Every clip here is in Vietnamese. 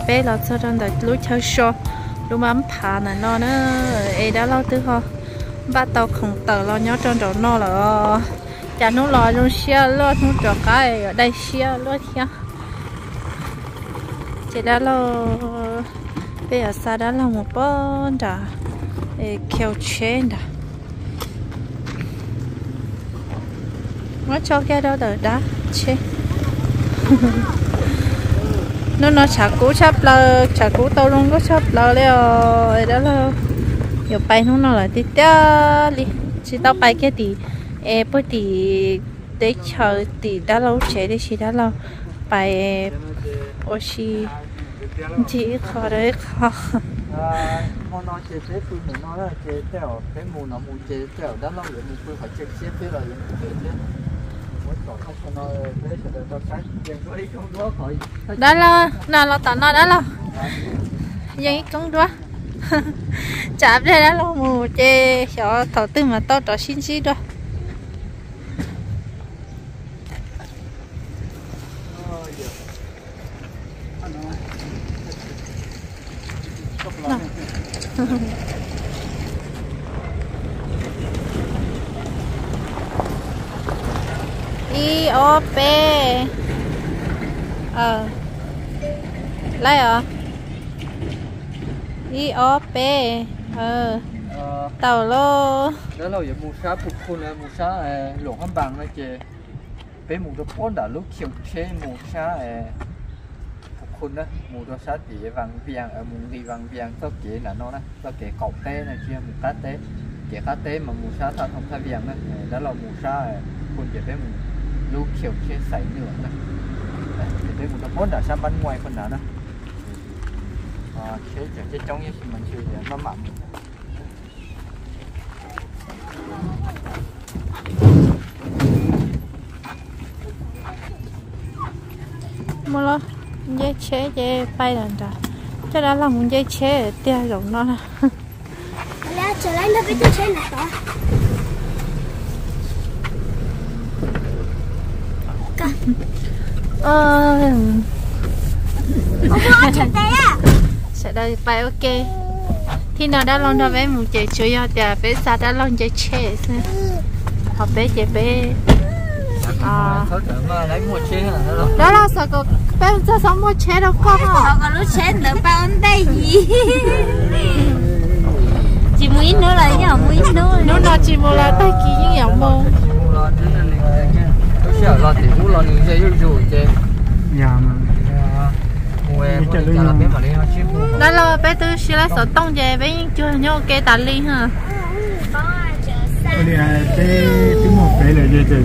bé là cho trong đời lối chơi show lúc mà phá này nó ấy đã lâu từ họ bắt tàu không tờ lo nhớ trong đầu nó là chả nó lo luôn xe lo nó cho cái ở đây xe lo theo chỉ đã lo bây giờ xa đã là một bọn đã kéo trên đã nó cho cái đó đỡ đá chết nó chả cú chấp lơ chả cú tao luôn có chấp lơ rồi đó là nhiều bay nó là tí tía đi chỉ tao bay cái tí bữa tí để chờ tí đã lâu chế để chỉ đã lâu bay ôi chỉ khó đấy khó món nó chế chế phụ nó là chế teo cái mù nó mù chế teo đã lâu rồi mù phải chế chế thế rồi đó là nào tao nói đó là vậy cũng đó chạp đây đó là mù chê cho thầu tư mà tao cho xin xí đó IOP lấy à IOP tàu lô đó là mù sa phục khôn là mù sa lỗ hâm bằng này kì bé mù đó con đã lúc chiều chế mù sa phục khôn đó mù đó sa thì vàng vàng ở mù đi vàng vàng tao kì là nó đó tao kì cọc té này kia mù cá té kì cá té mà mù sa tao không thay vàng đó là mù sa khôn kì bé mù lúc chiều chế sấy nữa này bé mù đó con đã sa bắn ngoài con nào đó chế trong như mình chơi nó mặn mua lo dây chế dây bay lần rồi cho đó là một dây chế ở tia rộng nó nè là trở lại nó cái dây chế này đó sẽ đây bay ok thì nào đã lon ra với một chế chủ yếu thì phải xa đã lon dây chế học bé chế bé đó là sao có bé cho sống mua chế đâu con sao có lúc chế được bao anh đây gì chỉ muốn nữa là nhở muốn nữa nó là chỉ mua là tay kỳ như vậy mua tôi sợ là thì cũng là những cái rồi chứ nhà mà đó là bé tôi sẽ lấy sổ tông về bé chưa nhớ cái tà liên ha đây là cái một bé là gì chứ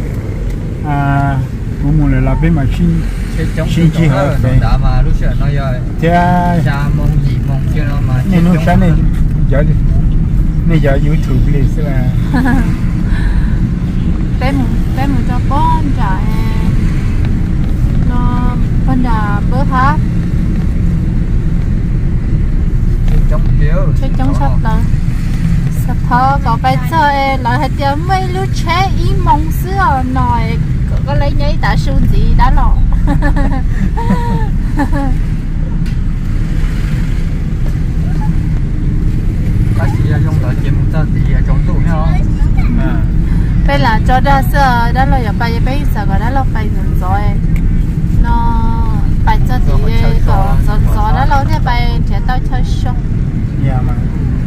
một là bé mà xin chi hả đã mà lúc sợ nó rồi thế cha mong gì mong chưa nó mà nên nó sáng này giờ YouTube đi sẽ là bé một cho con trả nó con đã bớt hết chơi trong sắp tới sắp thơ có bây giờ lại hay tiếng mấy lúc trẻ ý mong xưa nói có lấy giấy đã xuống gì đã lọ bác sĩ dùng ở trên một tờ thì trong tủ nhau bây là cho ra sơ đó là giờ bây giờ đó là phải dần rồi nó phải cho thì có dần gió đó lâu thì bây thì tao chơi show nhà mà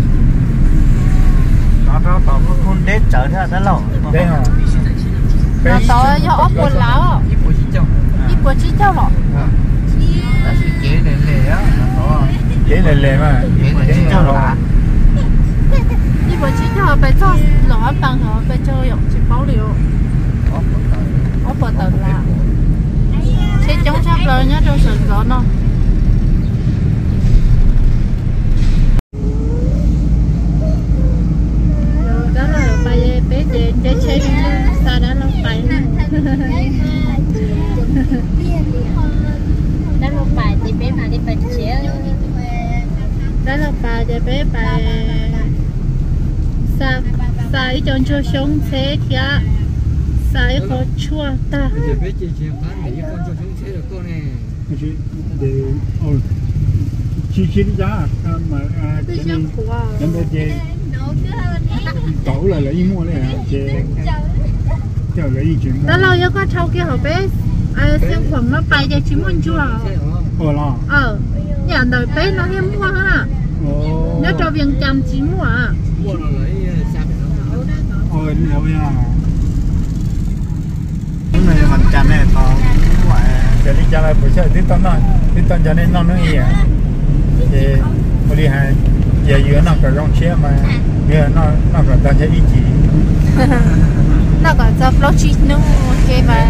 nó có con đét trở ra đó lâu đấy hả nó to do ốc quần lão ít bữa chỉ cho lọ bác sĩ chế lề lề á chế lề lề mà chế cho lọ ít bữa chỉ cho bây cho lọ bằng họ bây cho dùng chỉ bảo liệu ốc bờ tận là chế chống sắp rồi nhá trong sườn gió nó đó là bay bé chế chế sao đó nó bay đó là bài thì bé mà đi bài chế đó là bài thì bé bài sao sao ý chọn cho sống thế kia sao ý khó chua ta bé chế chế bán để con cho sống thế được con này để chi đi giá mà cái này cái này chị tổ là lấy mua này chị chờ lấy gì chuyện đó lâu giờ có trâu kia họ bé xem khoảng nó bay cho chỉ muốn chưa nhà đời bé nó em mua ha nếu cho viên trăm chỉ mua đâu nha cái này mình chăn này to cái đi chăn là buổi sáng đi tận cho nên nó gì thì tôi đi hay giờ giữa nó có rong xe mà giờ nó có tận cho ý chí nó có cho flow cheese nữa ok mà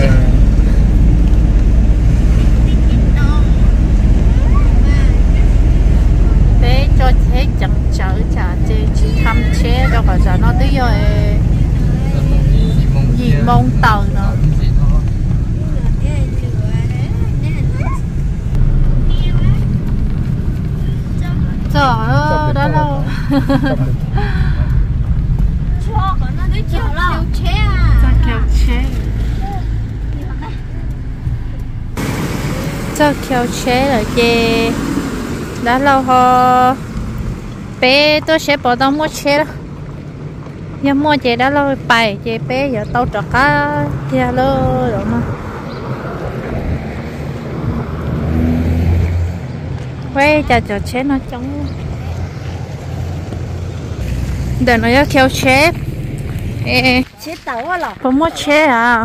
bé cho thế chẳng chở chả chỉ thăm chế đâu có cho nó tới rồi gì mong tàu nữa trời ơi đó đâu cho kéo chế là gì đã lâu ho bé tôi sẽ bỏ tao mua chế đó nhưng mua chế đã lâu bài chế bé giờ tao trả cá kia lơ rồi mà quay chả cho chế nó chống để nó cho kéo chế chế tàu à lọ có mua chế à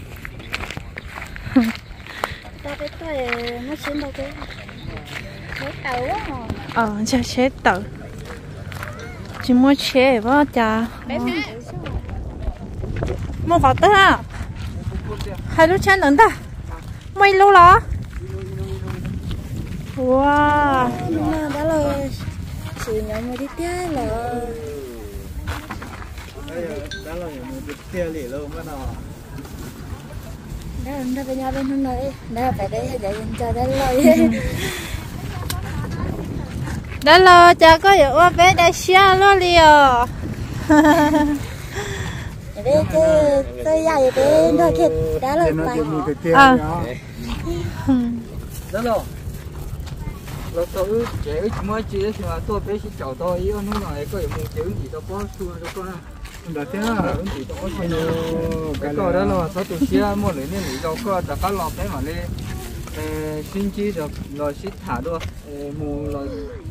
tao biết tôi nó chế đâu cái chế tàu á chế tàu chỉ mua chế quá chả mua khó tới à hai lúc chén lớn ta mấy lúc đó wow đó là chỉ nhóm mới đi tiếp là đó là một tia lì luôn bắt đầu đó bên nhau bên hôm nay đó phải đây để cho đó lời đó là cha có được qua bé đại xia luôn liều bé tôi dạy bé nó kia đó là phải đó là tôi chế chỉ mới chỉ thì mà tôi bé chỉ chào tôi yêu nó này có một chữ gì tôi có xua đâu con đó thế à cái đó là tôi tụi xia mua lấy nên đâu có đã có lọt đấy mà đi xin chi được rồi xin thả đua mù rồi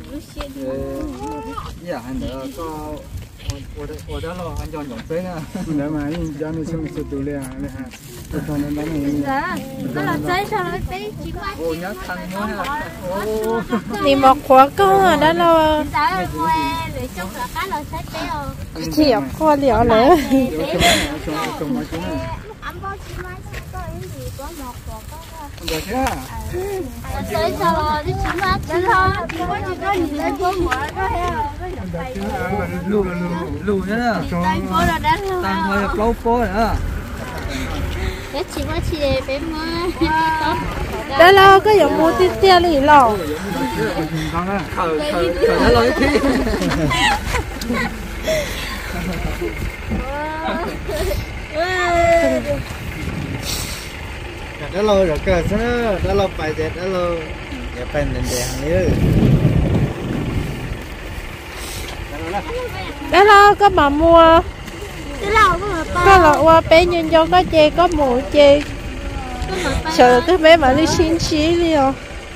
dạ anh đỡ có我的咯，按照用飞呢。 那嘛，人家那什么是对的啊，那哈，我看那那那。 đó là chơi cho nó bé chỉ qua Ồ nhá thằng nó nè. đi một quả có đó là sao qua để trong là cá là sách béo chỉ học qua liệu nữa ăn bao nhiêu mai có cái gì có một có Được chứ? chơi cho đi chỉ mắt chứ thôi chỉ có gì lấy phố mở có Lù nhá. tay phố là đánh luôn Tăng hơi câu phố nữa. cái chỉ có chị bé mới đó là cái giống mua tiền tiền gì lò Khờ nó nói thế. Đó lô rồi cơ đó lô phải dệt đó lô để phải lên để hàng nữa đó là có mà mua cái lẩu có là qua bé nhân cho có chê có mù chê sợ cái bé mà đi xin xí đi rồi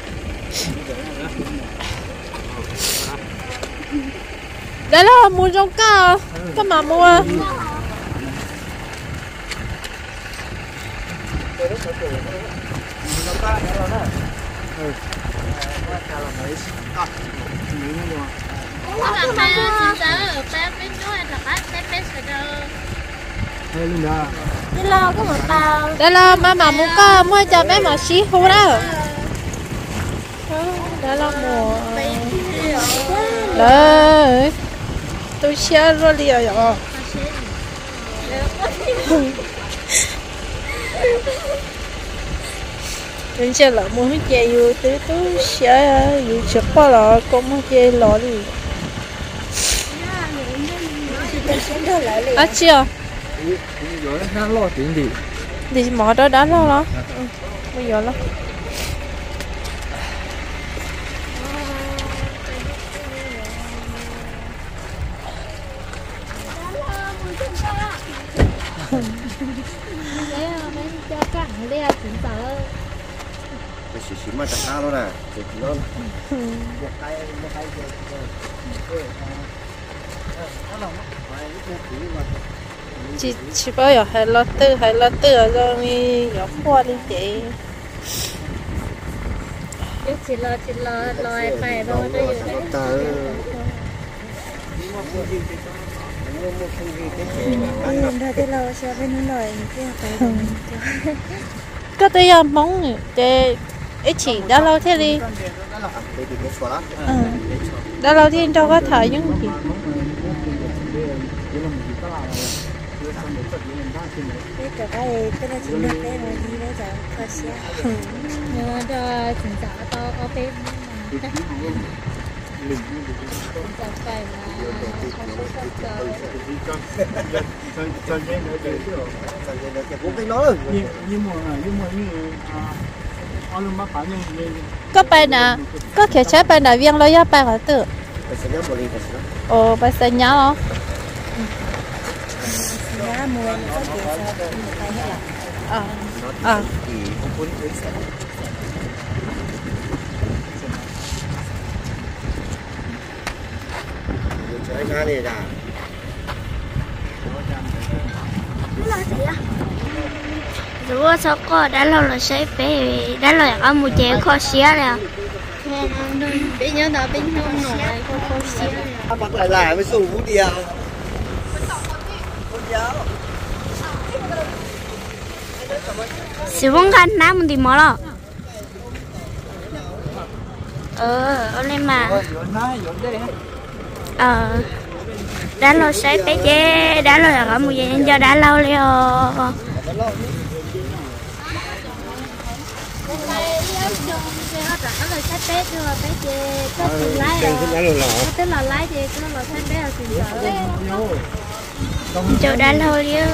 đó là mua trong có mà mua cái lẩu có một tàu đó là mà mua có mua cho bé mà xí hú đó đó là mua đấy tôi xe rồi liền rồi nên xe là mua hết chè vô tới tôi xe vô chụp qua là con mua chè lọ đi à chưa Rồi nó lo chuyện gì? đi mỏ đó đã lo bây giờ lo đây là chính xác cái xí mà chặt cao đó nè thì nó chỉ bao giờ hay lo tư rồi mi có khoa đi chị chỉ lo phải rồi đây có tới giờ mong để ít chỉ đã lâu thế đi đã lâu thì cho có thời những gì cái cái là chỉ được đây rồi đi đấy giờ thật xe nhớ cho chính xác to ở bên có bài nào có thể chế bài nào viên lo ya bài là tự ồ bài sinh nhá lo nhá mua có thể sao tay hết là cái này là rồi sao có đã lâu là sẽ bé đã lâu ở một chế kho xía nè bây giờ nó bên trong này kho xía bắt lại với số vũ điều sử dụng khăn nám một tí mỏ lo lên mà đã lâu sẽ bé chế đã lâu là ở một chế cho đã lâu liền chỗ đã lâu đi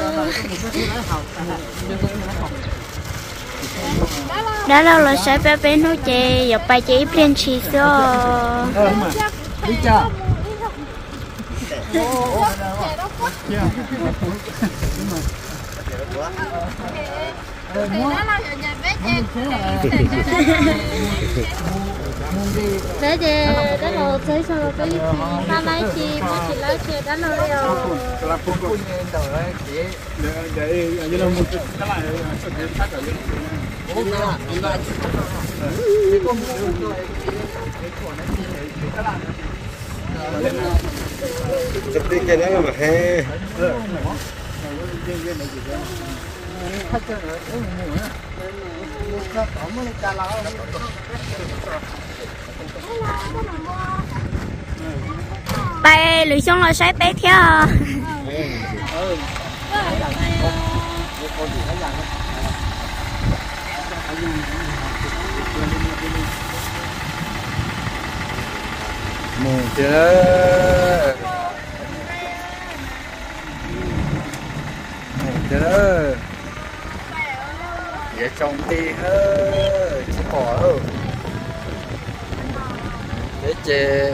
đã lâu là sẽ bé bé nó chè dọc bài chỉ bên chỉ số đi chưa đấy thì đã lâu thấy sao cái ta lấy chi có chỉ lấy chi đã lâu rồi là phụ huynh đầu đấy để như là một cái lại chụp đi cái đó mà he bài lựa chọn là sai bé theo mù chưa để trồng đi hơi chỉ bỏ thôi để chè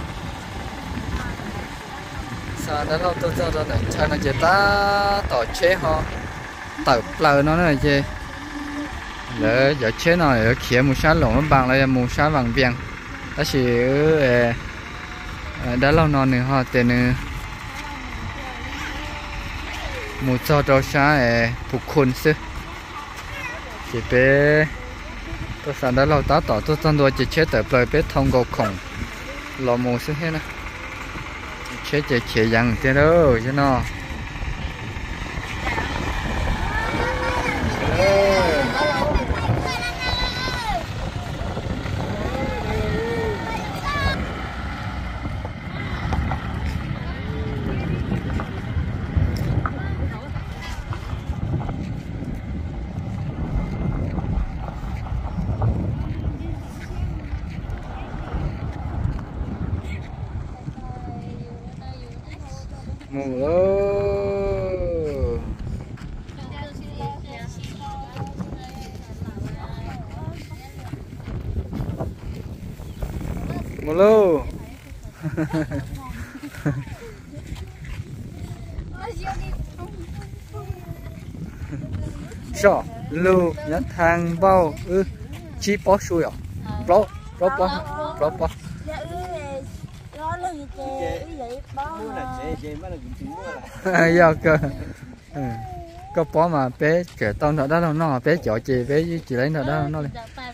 sao đó lâu tôi cho này cho nó chè ta tỏi chế ho tỏi lờ nó này chè để giờ chế nó để khía một sáng lồng nó bằng lại một sáng bằng viền đó chỉ đã lâu nó nữa ho tên một cho cho sáng phục khôn sư chỉ bé tôi sáng đã lâu tá tỏ tôi trong đôi chỉ chế tới lời bé thông cầu khổng lò mù sư hết nè chế chế chế dặn thế đó chứ nó mù lô sao lu nhát thang bao chi bó xuôi à bó giờ cơ bó mà bé kể tao nó đó nó bé chọ chị bé chỉ lấy nó đó nó lên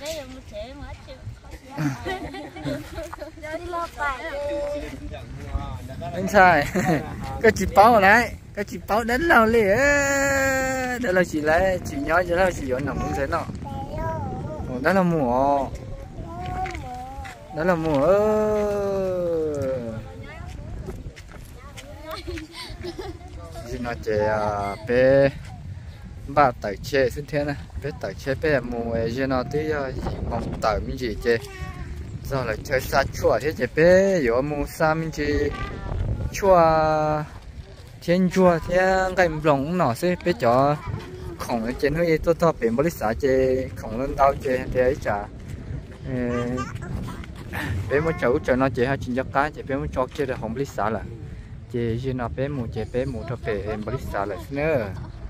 anh sai cái chị báo này cái chị báo đến nào liền đó là chị lấy chị nhói cho nó chị dọn nằm cũng thế nào đó là mùa chị nói chị bé ba tài chế xin thế này bé tài chế bé mùa chị nói tí mong tài mình gì chị giờ là chơi sát chua thế chị bé có mùa sa mình chị chua thiên chua thiên cái lồng nó sẽ bé cho khổng ở trên hơi to biển bơi xả chị khổng lên tao chị thì ấy chả bé mới cho nó chị hay chính cho cá chị bé mới cho chị là không bơi xả là chị chỉ nó bé mù cho bé em bơi xả là nữa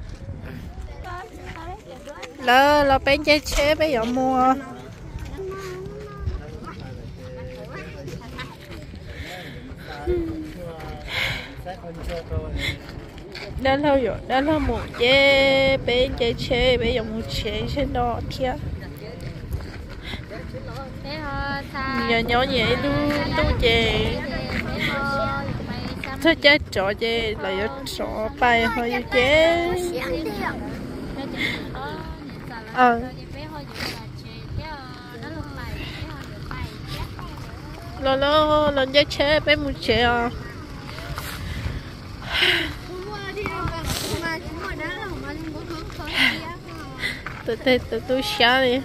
là bên chơi chế bé giờ mua đã lâu rồi đã lâu một chế bên chơi chế bé giờ một chế trên đó thiệt giờ nhỏ nhẹ luôn tu chè thôi chơi trò chè là giờ trò bài hơi chế lo lần chơi chế bé một chế à từ tôi xả đi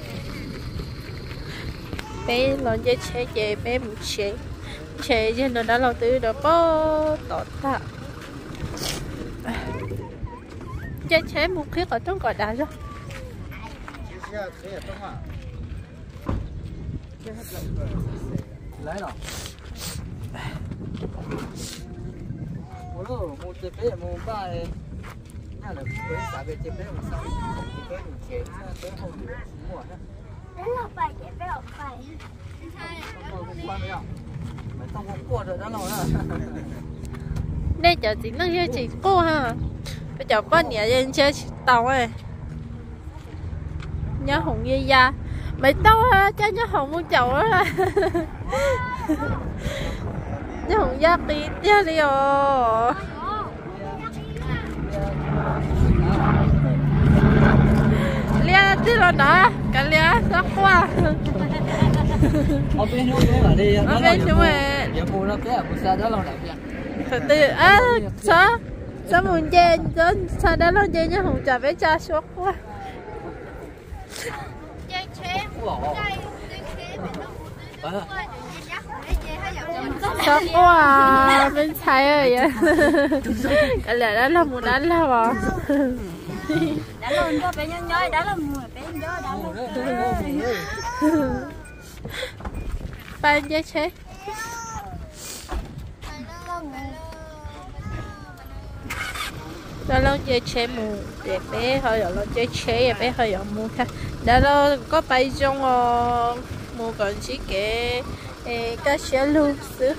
bé lần chơi chế về bé một chế chế cho nó đã lâu từ đó bó tọt ta chơi chế một khi ở trong cõi đá rồi lấy rồi một chế bé một ba là với xã về chế bé một sáu chế bé một chế bé không được mua nữa đó là bài chế bé ở bài đây giờ chỉ nó chơi chỉ cô ha bây giờ có nhà dân chơi tàu ấy nhớ hùng dây da mày tao ha cho nhớ hùng mua chậu đó ha nhớ hùng da đi theo đi rồi lia tí rồi đó cả lia sắc quá ở bênนู้นđi ở bên chúng mày giờ mua nó cái mua sao đó lâu lại thật từ sao muốn chơi đó sao đó lo chơi nhá hùng trà với cha sốt quá chơi chế sốt quá bên sai rồi vậy cái này đó là muốn đánh là bỏ đã luôn cho bé nhói đã là mùi bé nhói đã luôn ba chơi chế đó là chơi chế mù để bé hơi ở chơi chế bé hơi ở mù khác đó là có bay trong mù còn chỉ cái cá xe luôn xứ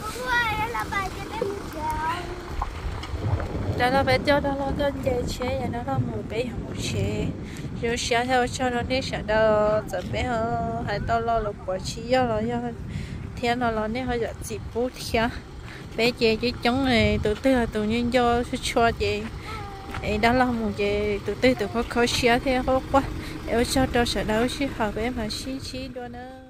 đó là bé cho đó là đơn chơi chế và đó là mù bé mù chế rồi xe theo cho nó đi sẽ đó giờ bé hơn hay tao lo lục bỏ chi do lo do thiên nó nên hơi giật dịp bút thiên bé chơi chứ chống này tự tư là tự nhiên do cho chị đó là một chị tự tư tự có khó xe theo quá em cho tôi sẽ đấu chứ học em mà xí xí đó nữa